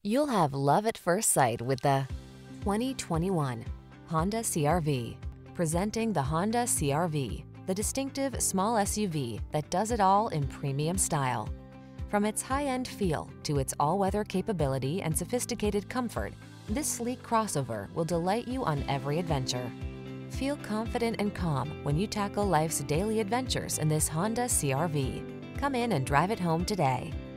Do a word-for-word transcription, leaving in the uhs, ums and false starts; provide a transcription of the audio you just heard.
You'll have love at first sight with the twenty twenty-one Honda C R V. Presenting the Honda C R V, the distinctive small S U V that does it all in premium style. From its high-end feel to its all-weather capability and sophisticated comfort, this sleek crossover will delight you on every adventure. Feel confident and calm when you tackle life's daily adventures in this Honda C R V. Come in and drive it home today.